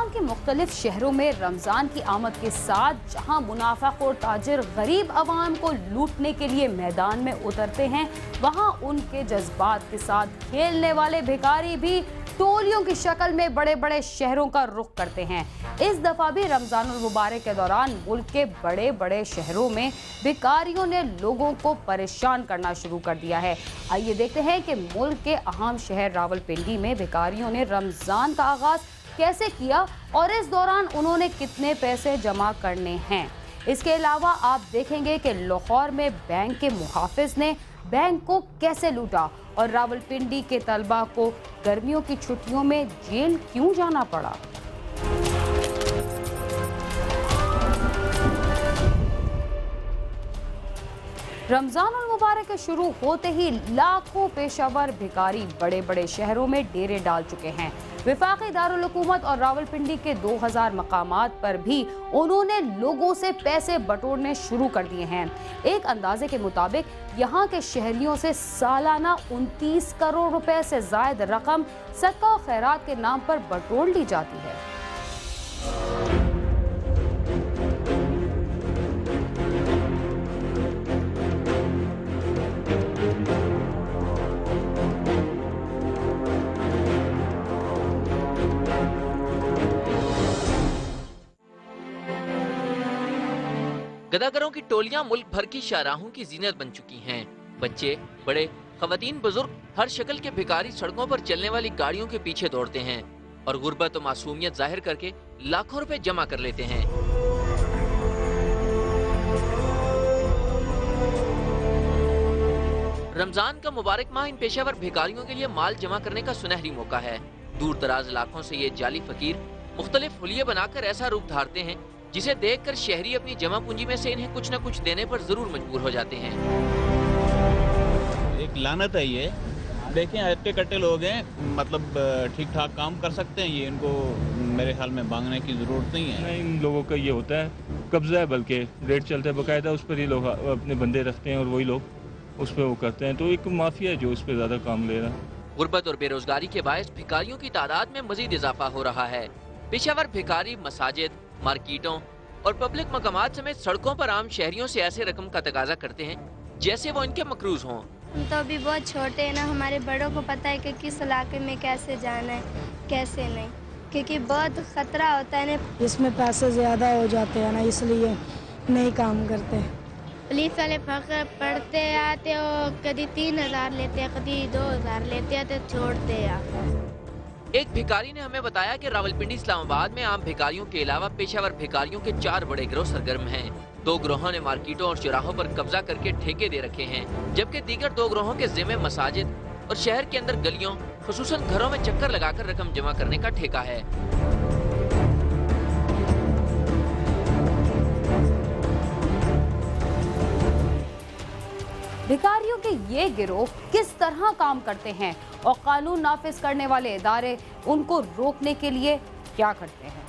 के मुख्तलिफ शहरों में रमजान की आमद के साथ जहां मुनाफाखोर ताजिर गरीब आवाम को लूटने के लिए मैदान में उतरते हैं, वहां उनके जज्बात के साथ खेलने वाले भिखारी भी टोलियों की शक्ल में बड़े बड़े शहरों का रुख करते हैं। इस दफा भी रमजानुल मुबारक के दौरान मुल्क के बड़े बड़े शहरों में भिखारियों ने लोगों को परेशान करना शुरू कर दिया है। आइए देखते हैं कि मुल्क के अहम शहर रावलपिंडी में भिखारियों ने रमजान का आगाज कैसे किया और इस दौरान उन्होंने कितने पैसे जमा करने हैं। इसके अलावा आप देखेंगे कि लाहौर में बैंक के मुहाफिज ने बैंक को कैसे लूटा और रावलपिंडी के तलबा को गर्मियों की छुट्टियों में जेल क्यों जाना पड़ा। रमजानुल मुबारक के शुरू होते ही लाखों पेशावर भिखारी बड़े बड़े शहरों में डेरे डाल चुके हैं। वफाकी दारुल हुकूमत और रावलपिंडी के 2000 मकामात पर भी उन्होंने लोगों से पैसे बटोरने शुरू कर दिए हैं। एक अंदाजे के मुताबिक यहाँ के शहरियों से सालाना 29 करोड़ रुपए से जायद रकम सदका और खैरात के नाम पर बटोर ली जाती है। गदागरों की टोलियां मुल्क भर की शाहराहों की जीनत बन चुकी हैं। बच्चे, बड़े, खवातीन, बुजुर्ग, हर शक्ल के भिखारी सड़कों पर चलने वाली गाड़ियों के पीछे दौड़ते हैं और गुर्बत और मासूमियत जाहिर करके लाखों रुपए जमा कर लेते हैं। रमजान का मुबारक माह इन पेशावर भिखारियों के लिए माल जमा करने का सुनहरी मौका है। दूर दराज इलाकों से ये जाली फकीर मुख्तलिफ हुलिये बनाकर ऐसा रूप धारते हैं जिसे देखकर शहरी अपनी जमा पूंजी में से इन्हें कुछ न कुछ देने पर जरूर मजबूर हो जाते हैं। एक लानत है ये। देखें, हट्टे कट्टे लोग हैं, मतलब ठीक ठाक काम कर सकते हैं ये, इनको मेरे ख्याल में मांगने की जरूरत नहीं है। इन लोगों का ये होता है कब्जा है, बल्कि रेट चलता है बाकायदा, उस पर ये लोग अपने बंदे रखते हैं और वही लोग उस पर वो करते हैं। तो एक माफिया है जो उस पर ज्यादा काम ले रहा है। गुर्बत और बेरोजगारी के बायस भिखारियों की तादाद में मजीद इजाफा हो रहा है। पेशावर भिखारी मसाजिद, मार्केटों और पब्लिक मकामात समेत सड़कों पर आम शहरियों से ऐसे रकम का तकाजा करते हैं जैसे वो इनके मकरूज हों। हम तो अभी बहुत छोटे हैं ना, हमारे बड़ों को पता है कि किस इलाके में कैसे जाना है कैसे नहीं, क्योंकि बहुत खतरा होता है ना। इसमें पैसे ज़्यादा हो जाते हैं ना, इसलिए नहीं काम करते। पुलिस वाले पढ़ते आते हो, कभी 3000 लेते हैं, कभी 2000 लेते हैं, तो छोड़ते हैं। एक भिखारी ने हमें बताया कि रावलपिंडी इस्लामाबाद में आम भिखारियों के अलावा पेशावर भिखारियों के 4 बड़े गिरोह सरगर्म हैं। 2 गिरोहों ने मार्केटों और चौराहों पर कब्जा करके ठेके दे रखे हैं, जबकि दीगर 2 गिरोहों के जिम्मे मसाजिद और शहर के अंदर गलियों, खुसूसन घरों में चक्कर लगाकर रकम जमा करने का ठेका है। भिखारियों के ये गिरोह किस तरह काम करते हैं और कानून नाफिज करने वाले इदारे उनको रोकने के लिए क्या करते हैं।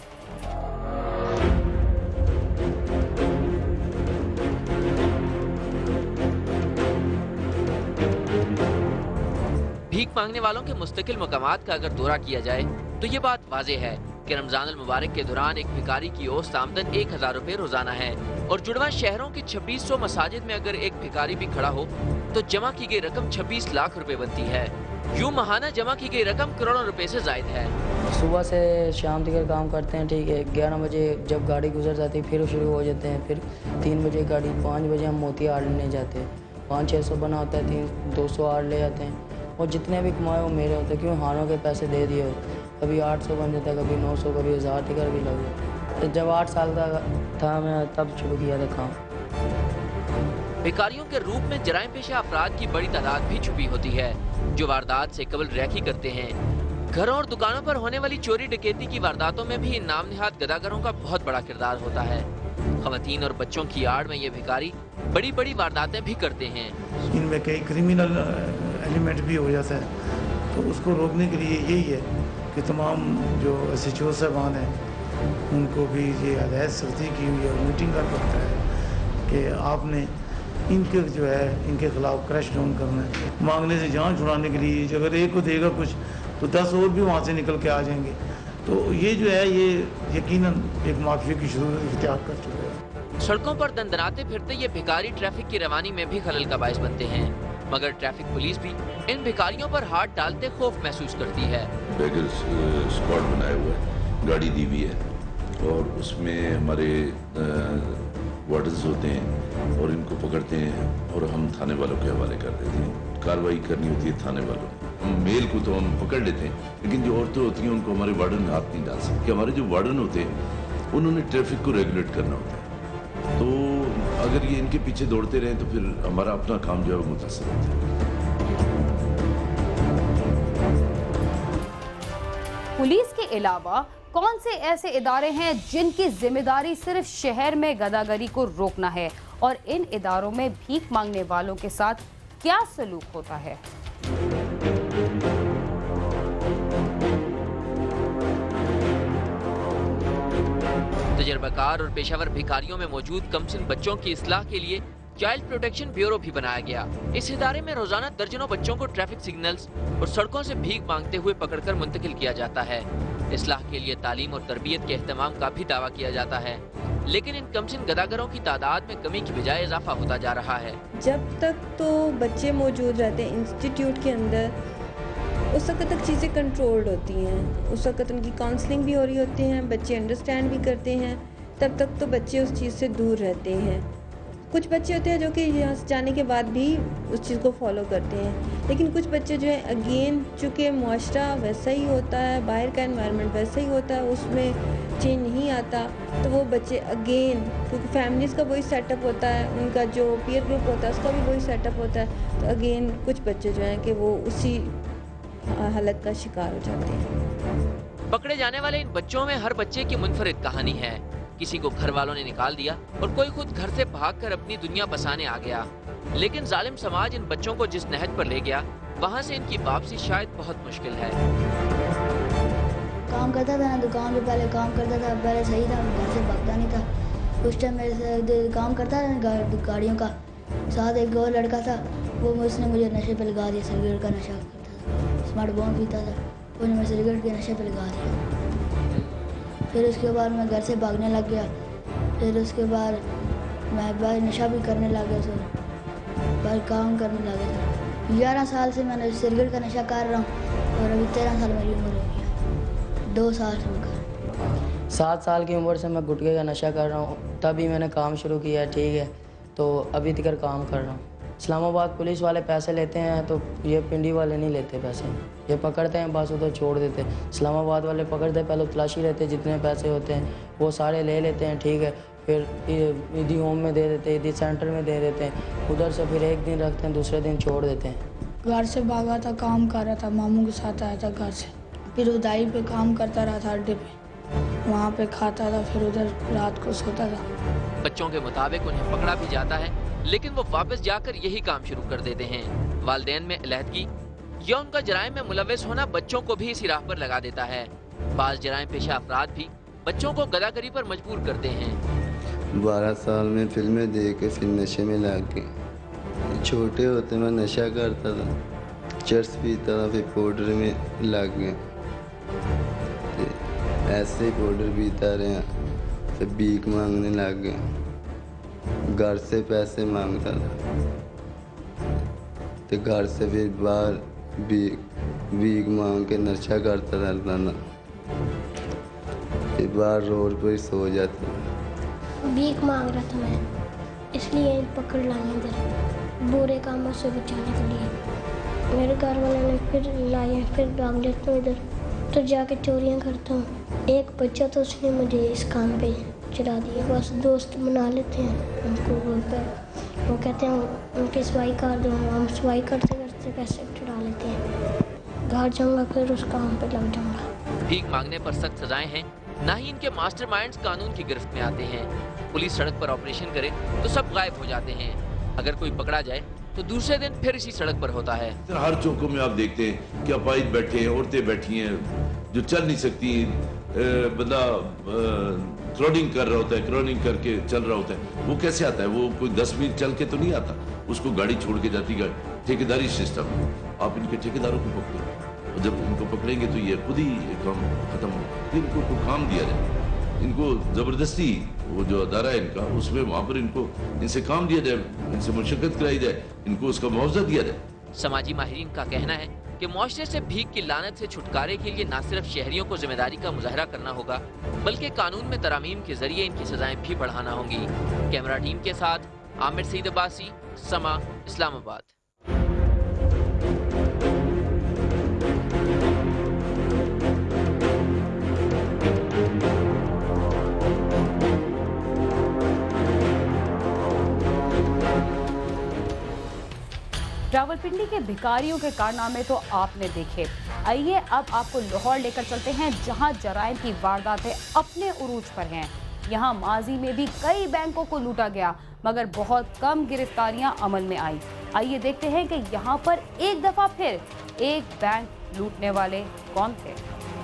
भीख मांगने वालों के मुस्तकिल मकामात का अगर दौरा किया जाए तो ये बात वाज़ेह है कि रमजानुल मुबारक के दौरान एक भिखारी की औसत आमदन 1000 रुपए रोजाना है और जुड़वा शहरों की 2600 मसाजिद में अगर एक भिखारी भी खड़ा हो तो जमा की गई रकम 26 लाख रुपए बनती है। यूं माहाना जमा की गई रकम करोड़ों रुपए से जायद है। सुबह से शाम तक काम करते हैं, ठीक है। 11 बजे जब गाड़ी गुजर जाती है फिर शुरू हो जाते हैं, फिर 3 बजे गाड़ी, 5 बजे हम मोती आड़ लेने जाते हैं। 500-600 बना होता है, 200 आड़ ले जाते हैं और जितने भी कमाए वो मेरे होते हैं, क्यों हारों के पैसे दे दिए हो। कभी 800 बन जाता है, कभी 900, कभी 1000 टिकर भी लग जाता है। जब 8 साल का था मैं तब शुरू किया था काम। भिखारियों के रूप में जराइम पेशा अफराद की बड़ी तादाद भी छुपी होती है जो वारदात से कबल रैकी करते हैं। घरों और दुकानों पर होने वाली चोरी डकैती की वारदातों में भी इन नाम निहाद गदागरों का बहुत बड़ा किरदार होता है। खवातीन और बच्चों की आड़ में ये भिखारी बड़ी बड़ी वारदातें भी करते हैं। इनमें कई क्रिमिनल एलिमेंट भी हो जाता है, तो उसको रोकने के लिए यही है कि तमाम जो SHO साहबान हैं उनको भी ये हदायत सख्ती की हुई है, मीटिंग कर सकता है कि आपने इनके जो है इनके खिलाफ क्रैश डाउन करना है। मांगने से जान छुड़ाने के लिए अगर एक को देगा कुछ तो 10 और भी वहाँ से निकल के आ जाएंगे। तो ये जो है ये यकीनन एक माफिया की शुरू इख्तियार कर चुका है। सड़कों पर दंदनाते फिरते ये भिखारी ट्रैफिक की रवानी में भी खलल का बायस बनते हैं, मगर ट्रैफिक पुलिस भी इन भिखारियों पर हाथ डालते खौफ महसूस करती है। बेगर स्क्वाड बनाया हुआ है, गाड़ी दी हुई है और उसमें हमारे वार्डन्स होते हैं और इनको पकड़ते हैं और हम थाने वालों के हवाले कर देते हैं। कार्रवाई करनी होती है थाने वालों ने। हम मेल को तो हम पकड़ लेते हैं, लेकिन जो औरतें होती हैं उनको हमारे वार्डन हाथ नहीं डाल सकते। हमारे जो वार्डन होते हैं उन्होंने ट्रैफिक को रेगुलेट करना होता है, तो अगर ये इनके पीछे दौड़ते रहें तो फिर हमारा अपना काम जो है वो मुतासर होता है। पुलिस के अलावा कौन से ऐसे इदारे हैं जिनकी जिम्मेदारी सिर्फ शहर में गदागरी को रोकना है, और इन इदारों में भीख मांगने वालों के साथ क्या सलूक होता है? तजर्बाकार और पेशावर भिखारियों में मौजूद कमसिन बच्चों की इस्लाह के लिए चाइल्ड प्रोटेक्शन ब्यूरो भी बनाया गया। इस इदारे में रोजाना दर्जनों बच्चों को ट्रैफिक सिग्नल्स और सड़कों से भीख मांगते हुए पकड़कर मुंतकिल किया जाता है। इस्लाह के लिए तालीम और तरबियत के एहतमाम का भी दावा किया जाता है, लेकिन इन कमसिन गदागरों की तादाद में कमी की बजाय इजाफा होता जा रहा है। जब तक तो बच्चे मौजूद रहते हैं इंस्टीट्यूट के अंदर, उस वक्त तक चीज़ें कंट्रोल्ड होती हैं, उस वक्त उनकी काउंसलिंग भी हो रही होती हैं, बच्चे अंडरस्टैंड भी करते हैं, तब तक तो बच्चे उस चीज़ से दूर रहते हैं। कुछ बच्चे होते हैं जो कि यहाँ से जाने के बाद भी उस चीज़ को फॉलो करते हैं, लेकिन कुछ बच्चे जो है अगेन चूँकि मुआशरा वैसा ही होता है, बाहर का एनवायरनमेंट वैसा ही होता है, उसमें चेंज नहीं आता, तो वो बच्चे अगेन क्योंकि फैमिलीज़ का वही सेटअप होता है, उनका जो पीयर ग्रुप होता है उसका भी वही सेटअप होता है, तो अगेन कुछ बच्चे जो हैं कि वो उसी हालत का शिकार हो जाते हैं। पकड़े जाने वाले इन बच्चों में हर बच्चे की मुनफरिद कहानी है। किसी को घर वालों ने निकाल दिया और कोई खुद घर से भागकर अपनी दुनिया बसाने आ गया, लेकिन जालिम समाज इन बच्चों को जिस नहज पर ले गया वहाँ से इनकी वापसी शायद बहुत मुश्किल है। काम करता था ना, दुकान पे पहले काम करता था, पहले सही था, घर से भागता नहीं था। उस टाइम मेरे काम करता था गाड़ियों का, साथ एक और लड़का था, वो उसने मुझे नशे पे लगा दिया, सिगरेट का नशा करता था, स्मार्ट बॉम्ब पीता था, उसने मुझे सिगरेट के नशे पे लगा दिया। फिर उसके बाद मैं घर से भागने लग गया, फिर उसके बाद मैं बाहर नशा भी करने लग गया, तो बाहर काम करने लग गया। 11 साल से मैं सिगरेट का नशा कर रहा हूँ और अभी 13 साल मेरी उम्र हो गया, 2 साल से मैं कर। 7 साल की उम्र से मैं गुटखे का नशा कर रहा हूँ, तभी मैंने काम शुरू किया, ठीक है, तो अभी तक काम कर रहा हूँ। इस्लामाबाद पुलिस वाले पैसे लेते हैं तो ये पिंडी वाले नहीं लेते पैसे, ये पकड़ते हैं बस उधर छोड़ देते हैं। इस्लामाबाद वाले पकड़ते पहले तलाशी रहते, जितने पैसे होते हैं वो सारे ले लेते हैं, ठीक है, फिर ईदी होम में दे देते हैं, ईदी सेंटर में दे देते हैं, उधर से फिर एक दिन रखते हैं, दूसरे दिन छोड़ देते हैं। घर से भागा था, काम कर रहा था, मामू के साथ आया था घर से, फिर उदाई पे काम करता रहा था अड्डे पे, वहाँ पे खाता था, फिर उधर रात को सोता था। बच्चों के मुताबिक उन्हें पकड़ा भी जाता है, लेकिन वो वापस जाकर यही काम शुरू कर देते हैं। वालिदैन में अलहदगी या उनका जराइम में मुलव्वस होना बच्चों को भी इसी राह पर लगा देता है। बाज़ जराइम पेशा अफराद भी बच्चों को गदागरी पर मजबूर करते हैं। 12 साल में फिल्में देख के फिर नशे में लग गए। छोटे होते मैं नशा करता था, चर्स पीता था, फिर पाउडर में लग गए, ऐसे ही पाउडर पीता रहा, फिर भीख मांगने लग गए, घर से पैसे मांगता था, तो घर से फिर बाहर भीख मांग के नशा करता रहता था, फिर बाहर रोड पर ही सो जाता था। भीख मांग रहा था मैं, इसलिए पकड़ लाए इधर बुरे कामों से बचाने के लिए। मेरे घर वालों ने फिर लाए, फिर भाग जाता हूँ इधर, तो जाके चोरियाँ करता हूँ। एक बच्चा तो उसने मुझे इस काम पे चढ़ा दिया, बस दोस्त मना लेते हैं उनको रोड पर, वो कहते हैं उनकी सफाई कर दो, हम सफाई करते करते पैसे चढ़ा लेते हैं। घर जाऊँगा फिर उस काम पे लग जाऊँगा। भीख मांगने पर सख्त सजाएं हैं, ना ही इनके मास्टरमाइंड्स कानून की गिरफ्त में आते हैं। पुलिस सड़क पर ऑपरेशन करे तो सब गायब हो जाते हैं, अगर कोई पकड़ा जाए तो दूसरे दिन फिर इसी सड़क पर होता है। हर चौकों में आप देखते हैं कि अपाहिज बैठे हैं, औरतें बैठी हैं जो चल नहीं सकती, बंदा क्रॉनिंग कर रहा होता है, क्रॉनिंग करके चल रहा होता है, वो कैसे आता है? वो कोई 10 मील चल के तो नहीं आता, उसको गाड़ी छोड़ के जाती है। ठेकेदारी सिस्टम, आप इनके ठेकेदारों को पकड़ो, और जब इनको पकड़ेंगे तो ये खुद ही काम खत्म। इनको कोई काम दिया जाए, इनको जबरदस्ती वो जो अदारा है इनका उसमें वहाँ पर इनसे काम दिया जाए, इनसे मुशक्कत कराई जाए, इनको उसका मुआवजा दिया जाए। समाजी माहिरीन का कहना है कि मुआशरे से भीख की लानत से छुटकारे के लिए न सिर्फ शहरियों को जिम्मेदारी का मुजाहरा करना होगा, बल्कि कानून में तरामीम के जरिए इनकी सजाएं भी बढ़ाना होंगी। कैमरा टीम के साथ आमिर सईद अब्बासी, समा, इस्लामाबाद। रावलपिंडी के भिखारियों के कारनामे तो आपने देखे। आइए अब आपको लाहौर लेकर चलते हैं, जहां जराइम की वारदातें अपने उरूज पर हैं। यहां माजी में भी कई बैंकों को लूटा गया, मगर बहुत कम गिरफ्तारियां अमल में आई। आइए देखते हैं कि यहां पर एक दफा फिर एक बैंक लूटने वाले कौन थे।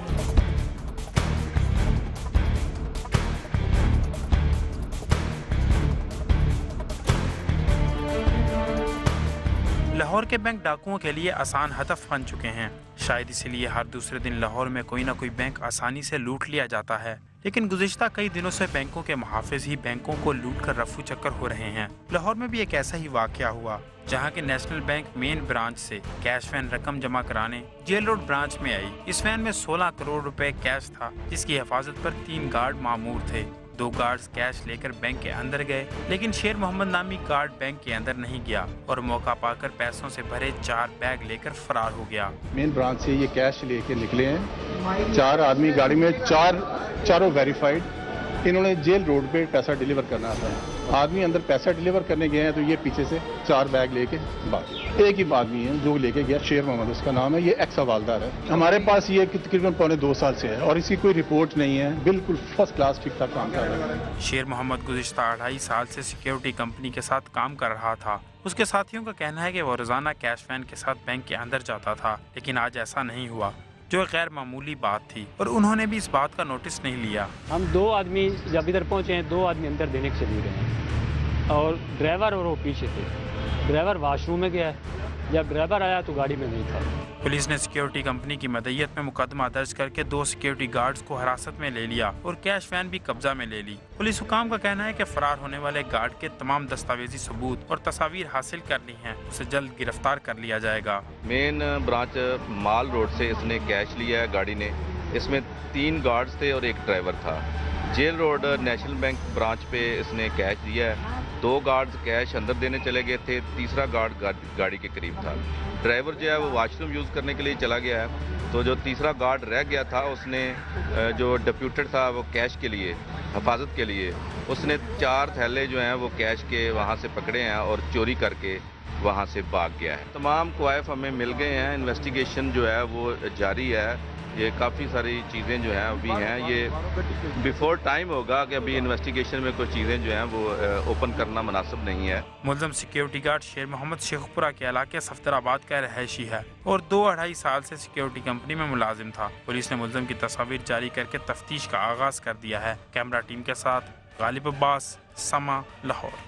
लाहौर के बैंक डाकुओं के लिए आसान हदफ बन चुके हैं। शायद इसीलिए हर दूसरे दिन लाहौर में कोई ना कोई बैंक आसानी से लूट लिया जाता है। लेकिन गुज़िश्ता कई दिनों से बैंकों के मुहाफिज ही बैंकों को लूट कर रफू चक्कर हो रहे हैं। लाहौर में भी एक ऐसा ही वाकया हुआ, जहां के नेशनल बैंक मेन ब्रांच से कैश वैन रकम जमा कराने जेल रोड ब्रांच में आई। इस वैन में 16 करोड़ रुपए कैश था, जिसकी हिफाजत पर 3 गार्ड मामूर थे। 2 गार्ड्स कैश लेकर बैंक के अंदर गए, लेकिन शेर मोहम्मद नामी गार्ड बैंक के अंदर नहीं गया और मौका पाकर पैसों से भरे 4 बैग लेकर फरार हो गया। मेन ब्रांच से ये कैश लेके निकले हैं। 4 आदमी गाड़ी में, चारों वेरीफाइड। इन्होंने जेल रोड पे पैसा डिलीवर करना था। आदमी अंदर पैसा डिलीवर करने गए हैं तो ये पीछे से 4 बैग लेके भाग। एक ही आदमी है जो लेके गया, शेर मोहम्मद उसका नाम है, ये एक्स हवालदार है। हमारे पास ये तकरीबन पौने 2 साल से है और इसकी कोई रिपोर्ट नहीं है। बिल्कुल फर्स्ट क्लास ठीक ठाक काम कर रहा है। शेर मोहम्मद गुज़िश्ता 2.5 साल से सिक्योरिटी कंपनी के साथ काम कर रहा था। उसके साथियों का कहना है कि वो रोजाना कैश वैन के साथ बैंक के अंदर जाता था, लेकिन आज ऐसा नहीं हुआ, जो गैर मामूली बात थी और उन्होंने भी इस बात का नोटिस नहीं लिया। हम 2 आदमी जब इधर पहुंचे हैं, 2 आदमी अंदर देने के चले गए हैं और ड्राइवर और वो पीछे थे। ड्राइवर वाशरूम में गया है, जब ड्राइवर आया तो गाड़ी में नहीं था। पुलिस ने सिक्योरिटी कंपनी की मदईयत में मुकदमा दर्ज करके 2 सिक्योरिटी गार्ड्स को हिरासत में ले लिया और कैश वैन भी कब्जा में ले ली। पुलिस हुकाम का कहना है कि फरार होने वाले गार्ड के तमाम दस्तावेजी सबूत और तस्वीर हासिल कर ली हैं, उसे जल्द गिरफ्तार कर लिया जाएगा। मेन ब्रांच माल रोड से इसने कैश लिया है गाड़ी ने। इसमें 3 गार्ड्स थे और 1 ड्राइवर था। Jail road national bank branch पे इसने कैश दिया है। 2 गार्ड्स कैश अंदर देने चले गए थे, तीसरा गार्ड गाड़ी के करीब था। ड्राइवर जो है वो वॉशरूम यूज़ करने के लिए चला गया है, तो जो तीसरा गार्ड रह गया था उसने जो डिप्यूटेड था वो कैश के लिए, हिफाजत के लिए, उसने 4 थैले जो हैं वो कैश के वहाँ से पकड़े हैं और चोरी करके वहाँ से भाग गया है। तमाम क्वाइफ हमें मिल गए हैं। इन्वेस्टिगेशन जो है वो जारी है। ये काफ़ी सारी चीज़ें जो हैं अभी हैं, ये बिफोर टाइम होगा कि अभी इन्वेस्टिगेशन में कुछ चीज़ें जो हैं वो ओपन करना मुनासिब नहीं है। मुल्ज़म सिक्योरिटी गार्ड शेर मोहम्मद शेखपुरा के इलाके सफदराबाद का रहायशी है और 2-2.5 साल से सिक्योरिटी कंपनी में मुलाजिम था। पुलिस ने मुल्ज़म की तस्वीर जारी करके तफ्तीश का आगाज कर दिया है। कैमरा टीम के साथ गालिब अब्बास, समा, लाहौर।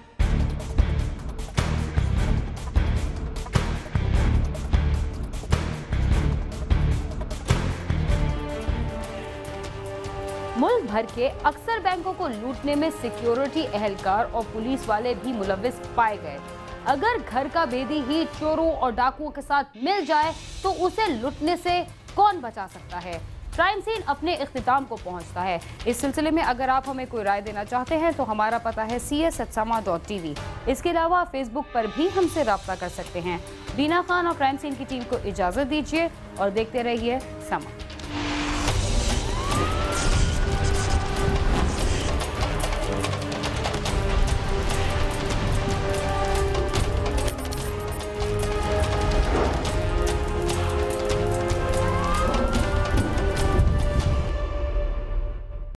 मुल्क भर के अक्सर बैंकों को लूटने में सिक्योरिटी एहलकार और पुलिस वाले भी मुलव्विस पाए गए। अगर घर का बेदी ही चोरों और डाकुओं के साथ मिल जाए तो उसे लूटने से कौन बचा सकता है। क्राइम सीन अपने इख्तिताम को पहुंचता है। इस सिलसिले में अगर आप हमें कोई राय देना चाहते हैं तो हमारा पता है cs@sama.tv। इसके अलावा फेसबुक पर भी हमसे रब्ता कर सकते हैं। बीना खान और क्राइम सीन की टीम को इजाज़त दीजिए और देखते रहिए समा।